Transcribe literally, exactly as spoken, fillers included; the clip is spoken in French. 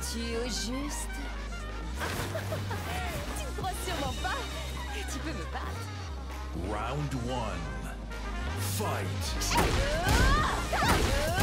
Es-tu au juste? Tu ne crois sûrement pas que tu peux me battre. Round one. Fight. Ah!